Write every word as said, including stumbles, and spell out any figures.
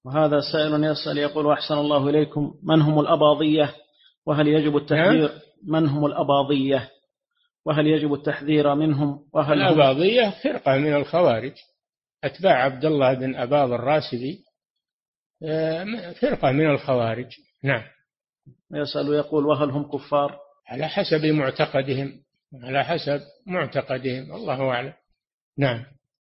وهذا سائل يسأل يقول: أحسن الله إليكم، من هم الأباضية وهل يجب التحذير؟ من هم الأباضية وهل يجب التحذير منهم؟ وهل الأباضية فرقة من الخوارج، أتباع عبد الله بن أباض الراسبي، فرقة من الخوارج. نعم. يسأل ويقول: وهل هم كفار؟ على حسب معتقدهم، على حسب معتقدهم، الله أعلم. نعم.